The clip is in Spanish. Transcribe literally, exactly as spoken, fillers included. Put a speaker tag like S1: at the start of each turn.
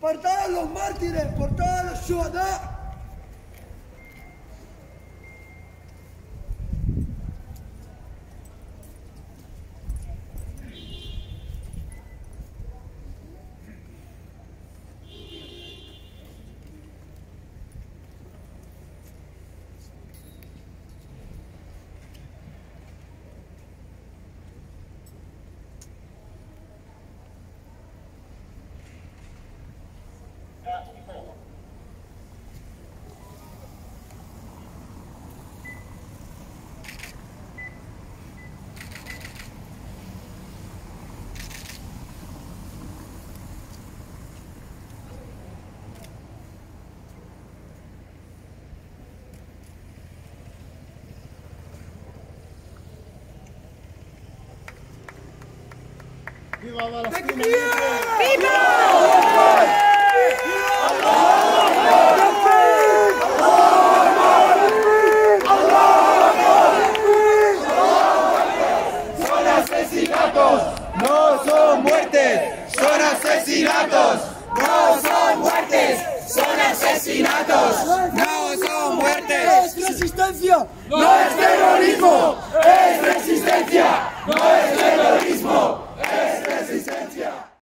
S1: por todos los mártires, por todos los shuhadá.
S2: ¡Viva Palestina!
S3: ¡Viva!
S4: Son asesinatos, no son muertes. Son asesinatos, no son muertes. Son asesinatos, no son muertes.
S1: ¡Es resistencia!
S4: No es terrorismo, es resistencia. No es terrorismo.